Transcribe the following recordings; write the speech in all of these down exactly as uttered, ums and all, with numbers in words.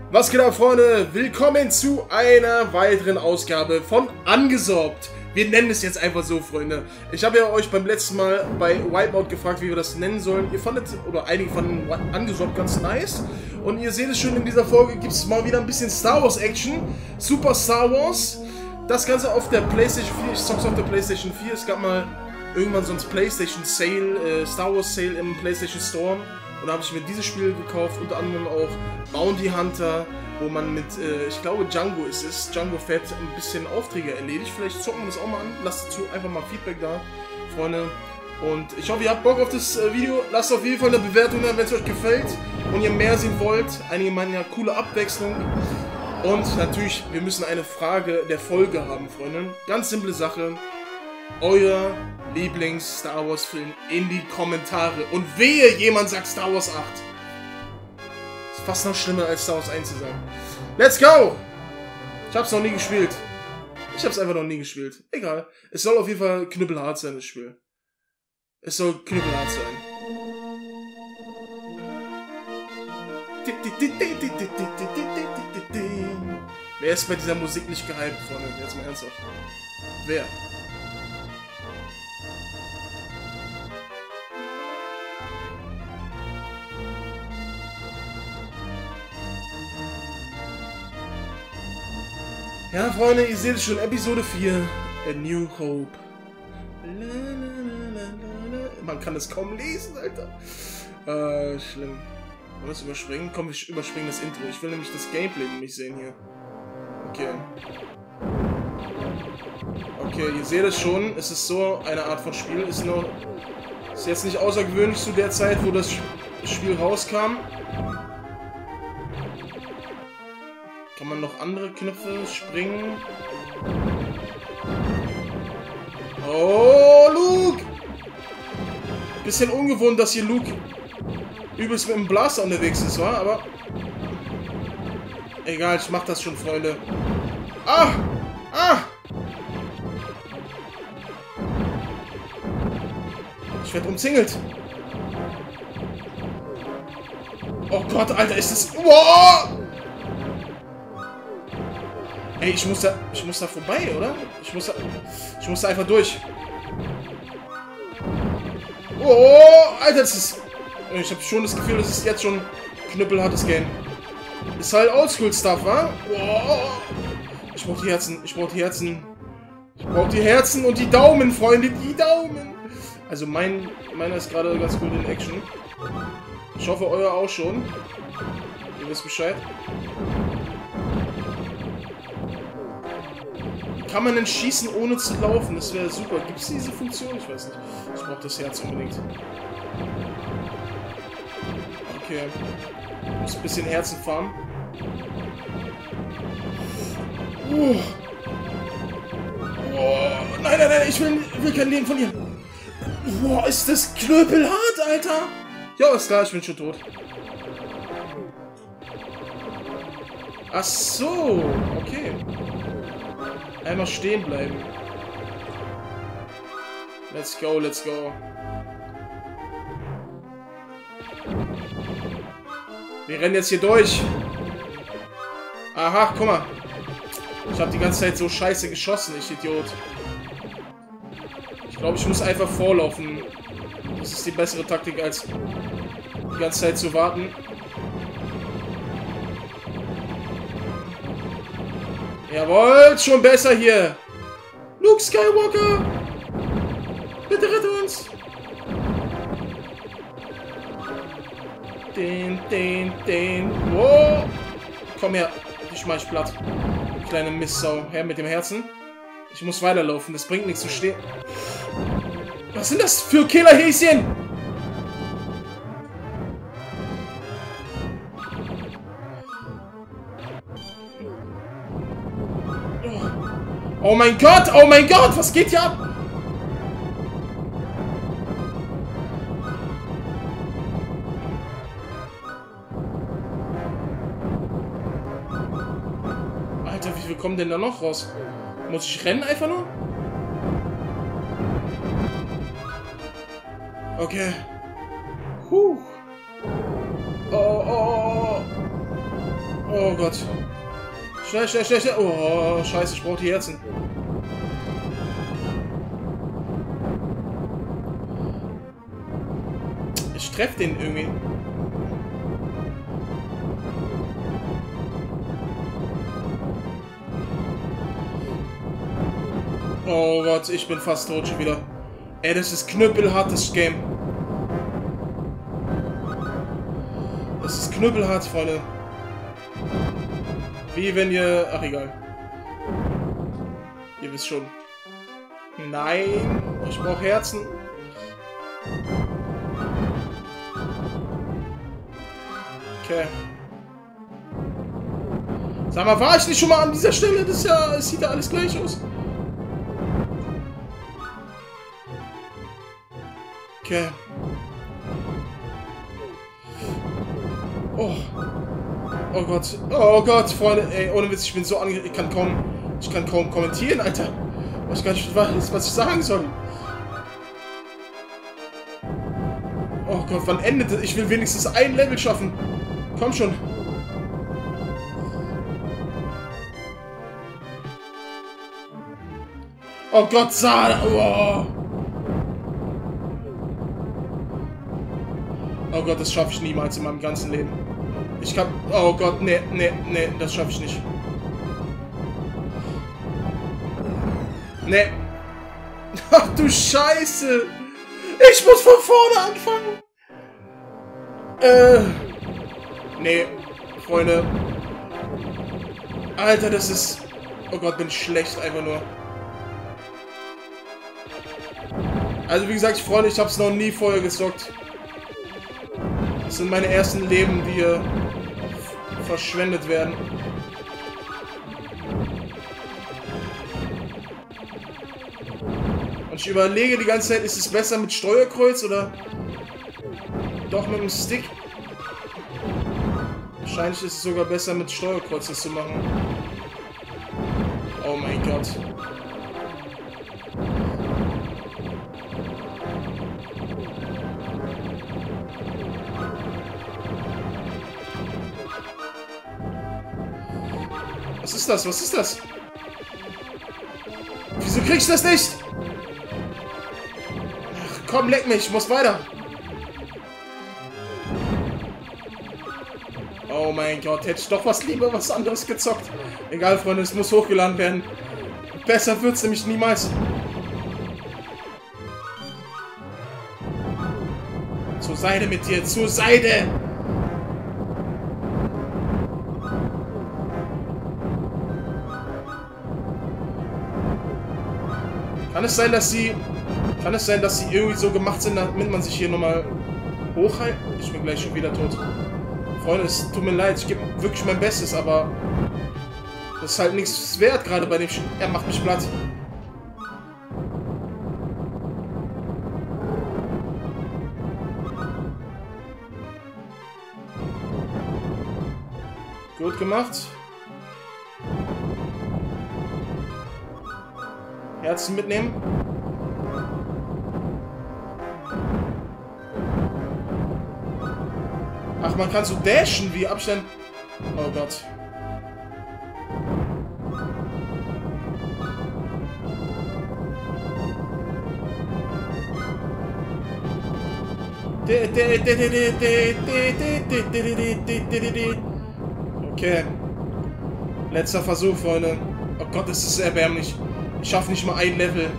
Was geht ab, Freunde? Willkommen zu einer weiteren Ausgabe von Angesaugt. Wir nennen es jetzt einfach so, Freunde. Ich habe ja euch beim letzten Mal bei Wipeout gefragt, wie wir das nennen sollen. Ihr fandet, oder einige fanden Angesaugt ganz nice. Und ihr seht es schon, in dieser Folge gibt es mal wieder ein bisschen Star Wars Action. Super Star Wars. Das Ganze auf der PlayStation vier. Ich zock's auf der PlayStation vier. Es gab mal irgendwann so ein PlayStation Sale, äh, Star Wars Sale im PlayStation Store. Und da habe ich mir dieses Spiel gekauft, unter anderem auch Bounty Hunter, wo man mit, äh, ich glaube Django ist es, Django Fett, ein bisschen Aufträge erledigt. Vielleicht zocken wir das auch mal an. Lasst dazu einfach mal Feedback da, Freunde. Und ich hoffe, ihr habt Bock auf das äh, Video. Lasst auf jeden Fall eine Bewertung da, wenn es euch gefällt und ihr mehr sehen wollt. Einige meinen ja coole Abwechslung. Und natürlich, wir müssen eine Frage der Folge haben, Freunde. Ganz simple Sache. Euer Lieblings-Star Wars-Film in die Kommentare. Und wehe, jemand sagt Star Wars acht. Ist fast noch schlimmer als Star Wars eins zu sagen. Let's go! Ich hab's noch nie gespielt. Ich hab's einfach noch nie gespielt. Egal. Es soll auf jeden Fall knüppelhart sein, das Spiel. Es soll knüppelhart sein. Wer ist bei dieser Musik nicht gehypt, Freunde? Jetzt mal ernsthaft. Wer? Ja, Freunde, ihr seht es schon, Episode vier, A New Hope. Man kann es kaum lesen, Alter. Äh, schlimm. Wollen wir das überspringen? Komm, wir überspringen das Intro. Ich will nämlich das Gameplay nämlich sehen hier. Okay. Okay, ihr seht es schon, es ist so eine Art von Spiel. Ist nur, ist jetzt nicht außergewöhnlich zu der Zeit, wo das Spiel rauskam. Kann man noch andere Knöpfe springen? Oh, Luke! Bisschen ungewohnt, dass hier Luke übelst mit dem Blaster unterwegs ist, wa? Aber egal, ich mach das schon, Freunde. Ah! Ah! Ich werde umzingelt. Oh Gott, Alter, ist das... Wow! Ey, ich muss da, ich muss da vorbei, oder? Ich muss da, ich muss da einfach durch. Oh, Alter, das ist... Ich habe schon das Gefühl, das ist jetzt schon knüppelhartes Game. Ist halt Oldschool-Stuff, wa? Oh, ich brauch die Herzen, ich brauch die Herzen. Ich brauch die Herzen und die Daumen, Freunde, die Daumen. Also mein, meiner ist gerade ganz gut in Action. Ich hoffe, euer auch schon. Ihr wisst Bescheid. Kann man denn schießen, ohne zu laufen? Das wäre super. Gibt es diese Funktion? Ich weiß nicht. Ich brauche das Herz unbedingt. Okay. Ich muss ein bisschen Herzen farmen. Uh. Oh. Nein, nein, nein, ich will, will kein Leben verlieren. Boah, ist das knüppelhart, Alter. Ja, ist klar, ich bin schon tot. Ach so, okay. Einmal stehen bleiben. Let's go, let's go. Wir rennen jetzt hier durch. Aha, guck mal. Ich habe die ganze Zeit so scheiße geschossen, ich Idiot. Ich glaube, ich muss einfach vorlaufen. Das ist die bessere Taktik, als die ganze Zeit zu warten. Jawohl, schon besser hier. Luke Skywalker. Bitte rette uns. Den, den, den. Wow. Komm her. Ich mach dich platt. Kleine Mistsau. Her mit dem Herzen. Ich muss weiterlaufen. Das bringt nichts zu stehen. Was sind das für Killerhäschen? Oh mein Gott, oh mein Gott, was geht hier ab? Alter, wie viel kommen denn da noch raus? Muss ich rennen einfach nur? Okay. Huh. Oh, oh, oh. Oh Gott. Schnell, schnell, schnell, schnell. Oh, scheiße, ich brauche die Herzen. Ich treffe den irgendwie. Oh Gott, ich bin fast tot schon wieder. Ey, das ist knüppelhart, das Game. Das ist knüppelhart, Freunde. Wie wenn ihr... Ach, egal. Ihr wisst schon. Nein, ich brauche Herzen. Okay. Sag mal, war ich nicht schon mal an dieser Stelle? Das ist ja... Es sieht ja alles gleich aus. Okay. Oh. Oh Gott. Oh Gott, Freunde. Ey, ohne Witz, ich bin so ange... Ich kann kaum... Ich kann kaum kommentieren, Alter. Ich weiß nicht, was ich sagen soll. Oh Gott, wann endet das? Ich will wenigstens ein Level schaffen. Komm schon. Oh Gott, Sada. Oh. Oh Gott, das schaffe ich niemals in meinem ganzen Leben. Ich kann... Oh Gott, nee, nee, nee, das schaffe ich nicht. Nee. Ach du Scheiße. Ich muss von vorne anfangen. Äh. Nee, Freunde. Alter, das ist... Oh Gott, bin ich schlecht einfach nur. Also wie gesagt, Freunde, ich habe es noch nie vorher gezockt. Das sind meine ersten Leben, die hier verschwendet werden. Und ich überlege die ganze Zeit, ist es besser mit Steuerkreuz oder doch mit dem Stick? Wahrscheinlich ist es sogar besser mit Steuerkreuz das zu machen. Oh mein Gott. Was ist das? Was ist das? Wieso krieg ich das nicht? Ach, komm, leck mich. Ich muss weiter. Oh mein Gott. Hätte ich doch was lieber was anderes gezockt. Egal, Freunde. Es muss hochgeladen werden. Besser wird's nämlich niemals. Zur Seite mit dir. Zur Seite. Kann es sein, dass sie... Kann es sein, dass sie irgendwie so gemacht sind, damit man sich hier nochmal hochhält? Ich bin gleich schon wieder tot. Freunde, es tut mir leid, ich gebe wirklich mein Bestes, aber... Das ist halt nichts wert, gerade bei dem... Sch er macht mich platt. Gut gemacht. Herzen mitnehmen. Ach, man kann so dashen, wie Abstand. Oh Gott. Okay. Letzter Versuch, Freunde. Oh Gott, das ist erbärmlich. Ich schaffe nicht mal ein Level.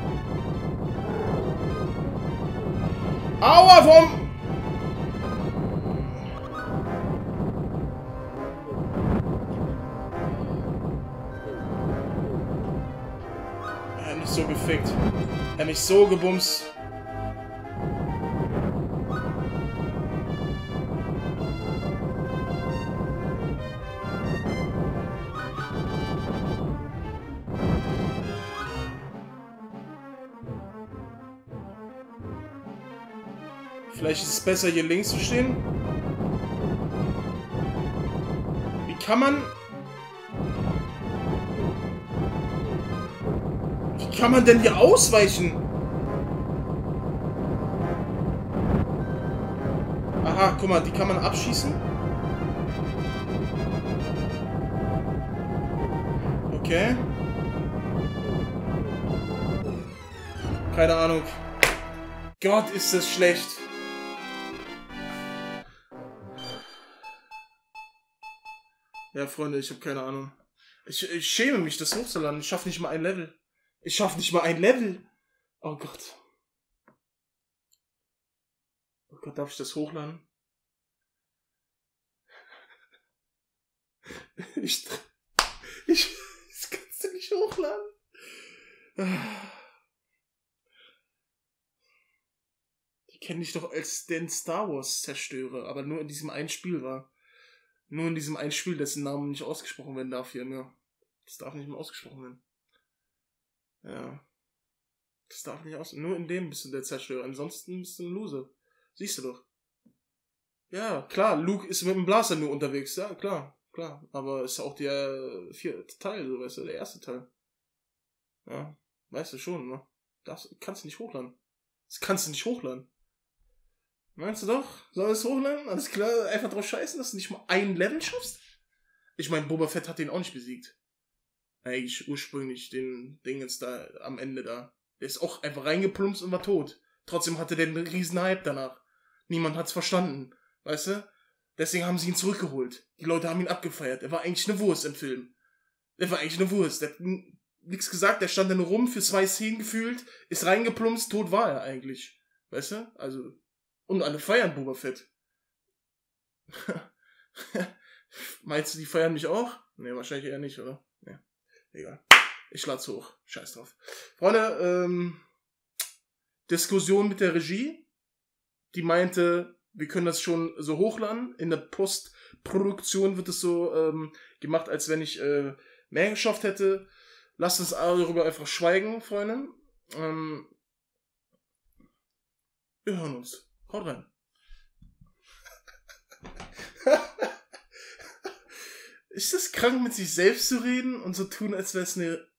Aua, warum? Er hat mich so gefickt. Er hat mich so gebumst. Vielleicht ist es besser, hier links zu stehen. Wie kann man... Wie kann man denn hier ausweichen? Aha, guck mal, die kann man abschießen. Okay. Keine Ahnung. Gott, ist das schlecht. Ja, Freunde, ich habe keine Ahnung. Ich, ich schäme mich, das hochzuladen. Ich schaffe nicht mal ein Level. Ich schaffe nicht mal ein Level. Oh Gott. Oh Gott, darf ich das hochladen? Ich... Ich... Das kannst du nicht hochladen. Die kenne ich doch als den Star Wars Zerstörer, aber nur in diesem einen Spiel war. Nur in diesem einen Spiel, dessen Name nicht ausgesprochen werden darf hier mehr. Das darf nicht mehr ausgesprochen werden. Ja. Das darf nicht aus... Nur in dem bist du der Zerstörer. Ansonsten bist du ein Loser. Siehst du doch. Ja, klar, Luke ist mit dem Blaster nur unterwegs. Ja, klar, klar. Aber ist auch der vierte Teil, so weißt du, der erste Teil. Ja, weißt du schon, ne? Das kannst du nicht hochladen. Das kannst du nicht hochladen. Meinst du doch? Soll es hochladen? Alles klar, einfach drauf scheißen, dass du nicht mal ein Level schaffst? Ich meine, Boba Fett hat den auch nicht besiegt. Eigentlich ursprünglich, den Ding jetzt da am Ende da. Der ist auch einfach reingeplumpst und war tot. Trotzdem hatte der einen riesen Hype danach. Niemand hat's verstanden. Weißt du? Deswegen haben sie ihn zurückgeholt. Die Leute haben ihn abgefeiert. Er war eigentlich eine Wurst im Film. Er war eigentlich eine Wurst. Der hat nichts gesagt, der stand da nur rum, für zwei Szenen gefühlt, ist reingeplumpst, tot war er eigentlich. Weißt du? Also, und alle feiern Boba Fett. Meinst du, die feiern mich auch? Ne, wahrscheinlich eher nicht, oder? Ne, egal. Ich lad's hoch. Scheiß drauf. Freunde, ähm, Diskussion mit der Regie, die meinte, wir können das schon so hochladen. In der Postproduktion wird es so ähm, gemacht, als wenn ich äh, mehr geschafft hätte. Lasst uns darüber einfach schweigen, Freunde. Ähm, wir hören uns. Haut rein. Ist das krank, mit sich selbst zu reden und so tun, als wäre es eine